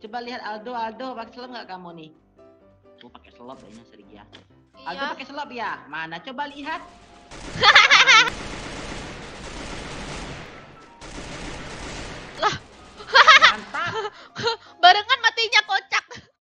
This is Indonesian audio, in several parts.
Coba lihat Aldo pakai selop nggak kamu nih? Oh pakai selop kayaknya Sergia. Aldo Iya. pakai selop ya? Mana coba lihat? Lah. Mantap. Barengan matinya kocak.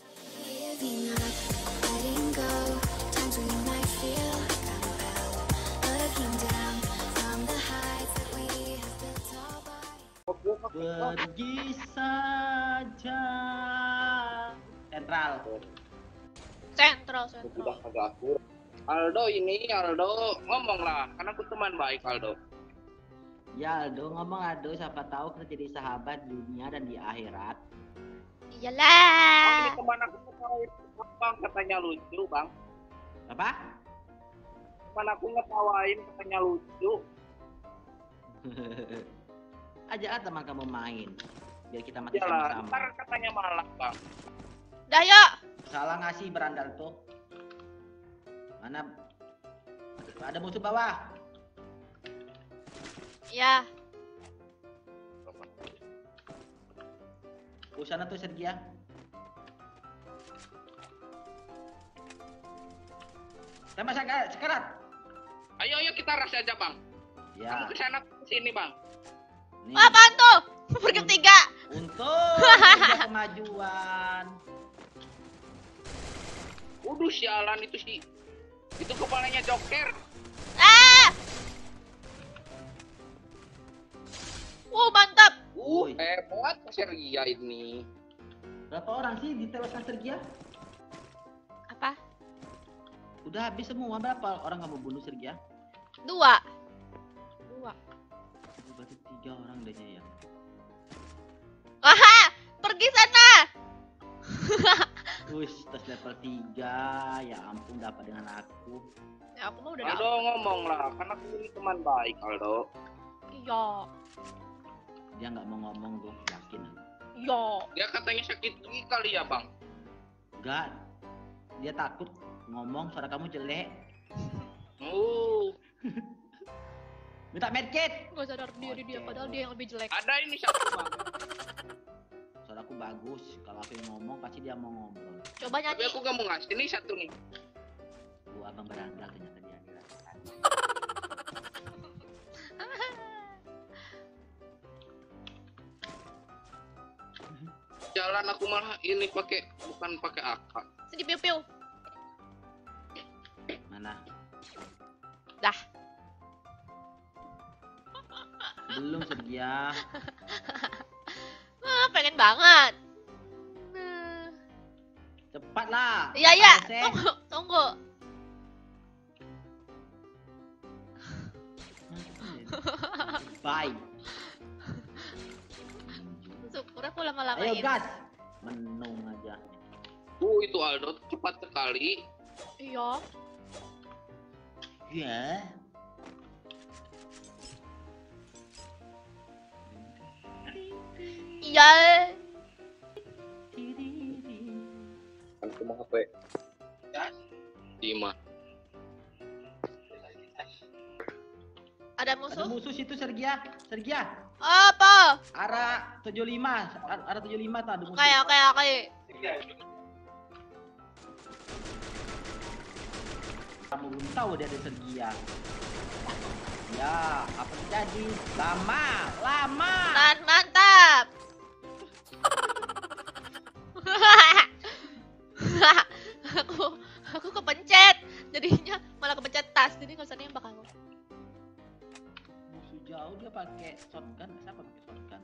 Pergi saja. Sentral. Sentral. Udah agak akur. Aldo ngomonglah, karena aku teman baik Aldo. Ya Aldo ngomong Aldo, siapa tahu kita jadi sahabat di dunia dan di akhirat. Oh, ini Iyalah. teman aku ngetawain bang, katanya lucu bang. Apa? Teman aku ngetawain katanya lucu. Ajaklah teman kamu main, biar kita mati Iyalah, sama-sama. ntar katanya malah bang. Dah yuk. Salah ngasih berandal tuh. Mana? Ada musuh bawah. Ya. Sana tuh Sergia. Tembak sekarat. Ayo kita rush aja bang. Kamu Ya. kesana kesini bang. Nih. Apaan tuh? Berketiga. Untuk ada kemajuan. Waduh sialan itu sih. Itu kepalanya Joker. Ah. Mantap. Woi. Hebat Sergia ini. Berapa orang sih ditewaskan Sergia? Apa? Udah habis semua. Berapa orang kamu bunuh Sergia? 2. Berarti 3 orang dehnya ya. Aha, pergi sana. Wih, tes level 3. Ya ampun dapat dengan aku. Ya aku mah udah Aldo ngomong lah, karena aku ini teman baik Aldo. Iya. Dia nggak mau ngomong tuh, yakin. Iya. Dia katanya sakit gigi kali ya bang. Enggak. Dia takut ngomong suara kamu jelek. Oh, Minta medkit. Gak sadar diri dia, padahal dia yang lebih jelek. ada ini satu bang. Suaraku bagus. Kalau aku yang ngomong pasti dia mau ngobrol. Coba Tapi nyanyi. aku gak mau ngasih nih satu nih. Gua abang berandal ternyata dia dirasakan. Jalan aku malah ini bukan pakai AK. Sedih piu-piu. Mana? Dah. Belum Sergia. Pengen banget. Cepat lah. Iya, iya. Selesai. Tunggu. Bye. Syukur aku lama-lama Ayo ini. gas. Menung aja. Itu Aldo cepat sekali. Iya. Ya. Iya. Aku mau HP. Dima. Ada Ada musuh? musuh situ Sergia. Sergia. Apa? Arah 75. Arah 75 tuh ada musuh. Oke. Kamu belum tahu dia ada Sergia. Ya, apa terjadi? Lama. Mantap. aku kepencet. Jadinya malah kepencet tas. Jadi nggak usah nembak aku. Musuh jauh dia pakai shotgun. Siapa pakai shotgun?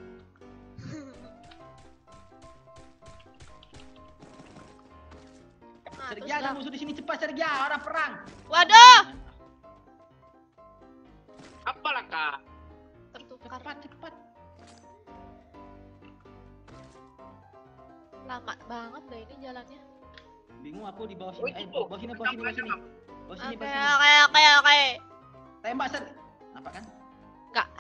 Nah, Sergia terus ada dah. musuh di sini cepat Sergia, orang perang. Waduh. Apalah kak? Tertukar. Cepat. Lama banget deh ini jalannya. Bingung aku di bawah Oh, sini. itu. Bawah sini. Bawah sini. Oke. Tembak Ser. Nampak kan? Enggak.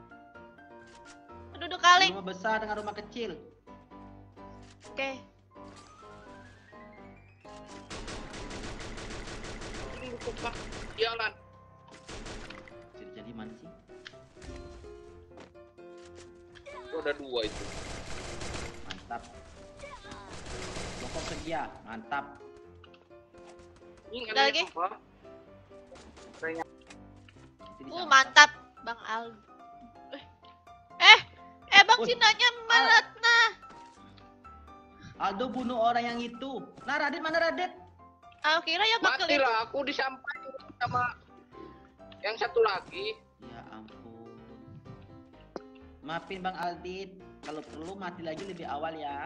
Duduk kali. Rumah besar dengan rumah kecil. Oke. Pak, jalan. Sergia di mana sih? Ada 2 itu. Mantap. Sergia, mantap. Ini Ada lagi? apa? Itu bisa. Mantap, Bang Al. Bang Wih. Cinanya malat nah. Aldo bunuh orang yang itu. Nah, Radit mana Radit? Aku kira yang bakal itu. Matilah, aku disampaikan sama yang satu lagi. Ya ampun. Maafin Bang Aldit, kalau perlu mati lagi lebih awal ya.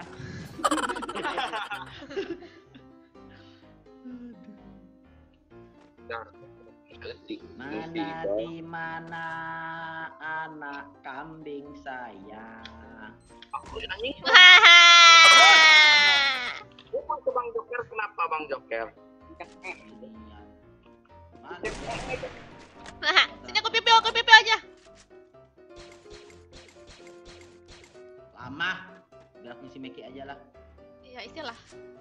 Mana di mana anak kambing saya? Aku nangis. Hahaha. Bukan ke Bang Joker, kenapa Bang Joker? Inian. Sini aku pipi aja. Lama. Biar aku isi Meki aja lah. Iya, istilah.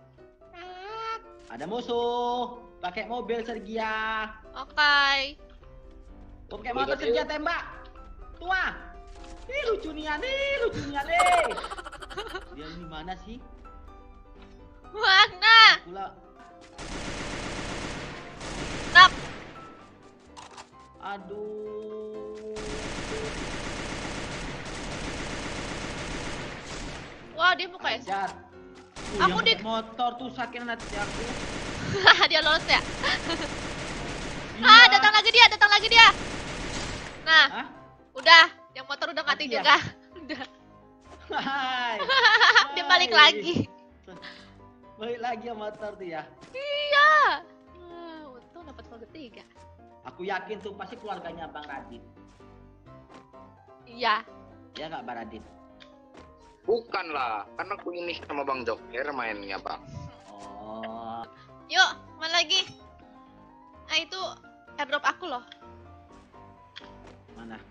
Ada musuh. Pakai mobil Sergia. Oke. Pakai motor Sergia tembak. Tua. Ih lucu nih. Dia di mana sih? Mana? Pula. Nak. Aduh. Wah, dia buka ya. Ajar. Aku Yang pakai motor tuh sakit hati aku. Dia lolos ya. Iya. Datang lagi dia. Nah, Hah? udah. Yang motor udah mati Mati ya? juga. Udah. Hai. Dia balik Hai. lagi. Balik lagi ya motor tuh ya. Iya. Untung dapat gol ketiga. Aku yakin tuh pasti keluarganya Bang Radit. Iya. Ya nggak Bang Radit? Bukan lah, karena aku ini sama Bang Joker mainnya Bang. Oh. Yuk, mana lagi? Nah, itu airdrop aku loh. Mana?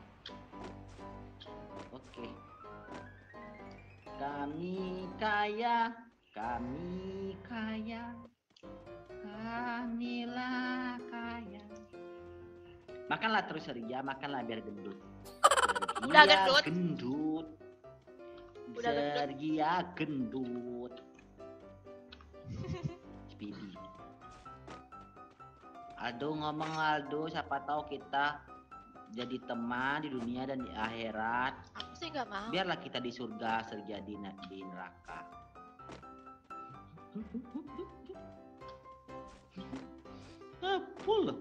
Oke. Kami kaya, kamilah kaya. Makanlah terus Ria, makanlah biar gendut. Udah Sergia gendut. gendut. Udah gendut. Sergia gendut. Speedy. Aldo ngomong Aldo, siapa tahu kita jadi teman di dunia dan di akhirat. Aku sih nggak mau. Biarlah kita di surga, Sergia di neraka. Full.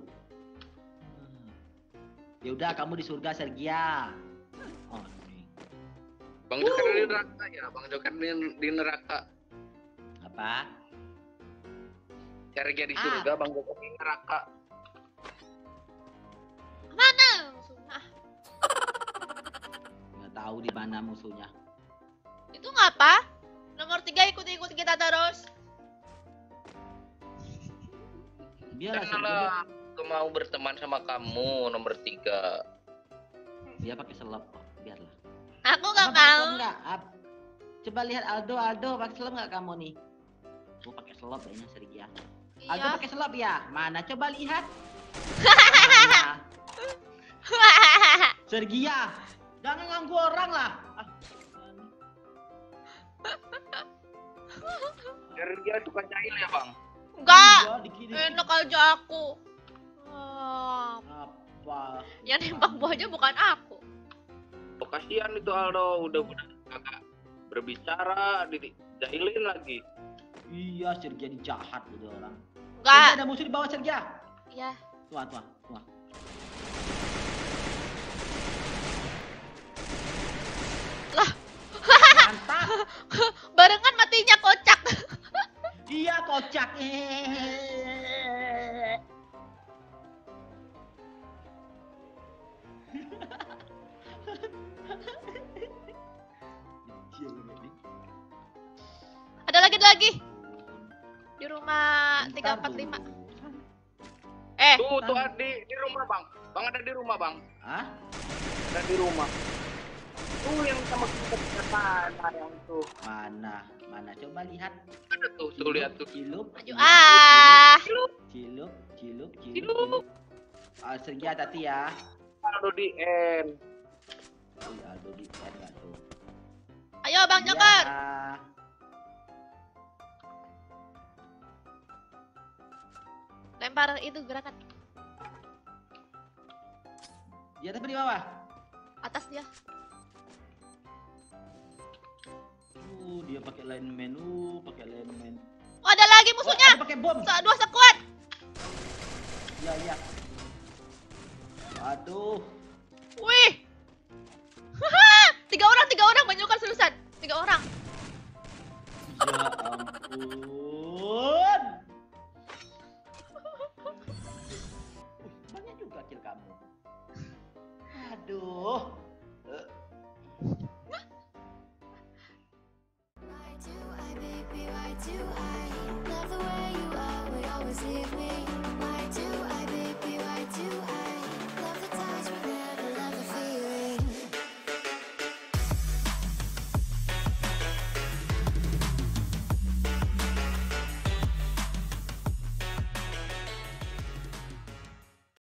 Ya udah kamu di surga Sergia. Oh, ini. Bang Joker di neraka ya, Bang Joker di neraka. Apa? Cari dia di surga, Bang Joker di neraka. Mana musuhnya? Nggak tahu di mana musuhnya. Itu ngapa? Nomor 3 ikut kita terus. Biarlah Sergia. Karena aku mau berteman sama kamu nomor 3. Dia pakai selop kok. Biarlah. Aku nggak Apa pakai mau. selop nggak? Coba lihat Aldo pakai selop nggak kamu nih? Oh pakai selop kayaknya Sergia. Aldo Iya. pakai selop ya? Mana? Coba lihat. Mana? Sergia, jangan ganggu orang lah. Cari dia suka jahil ya, Bang. Enggak. Iya, dikit-dikit. Enak aja aku. Apa? Yang nembak buahnya bukan aku. Oh, kasihan itu Aldo udah kagak berbicara, dijahilin lagi. Iya, Sergia jahat gitu orang. Enggak. Sergia, ada musuh di bawah Sergia. Iya. Tua. Lah. Mantap. Barengan matinya kocak. Iya, kocak. Ada lagi. Di rumah Bentar 345. dulu. Tuh di rumah, Bang. Bang ada di rumah, Bang. Hah? Ada di rumah. Tuh yang sama kita mana yang tuh. Mana? Coba lihat. Ada tuh lihat tuh. Cilup. Maju. Cilup. Sergia hati ya. Aldo di N. Iya, Aldo di N nggak tuh. Ayo Bang Iya. Joker. lempar itu granat. Di atas apa di bawah? Atas dia. Dia pakai lineman, pakai lineman. Oh, ada lagi musuhnya. Ada pakai bom. Dua sekuat. Ya, ya. Aduh. Wih. 3 orang menyukan seriusan. 3 orang. Ya ampun. Banyak juga kill kamu. Aduh. Why do I, baby, why do I love the way you are, would always leave me?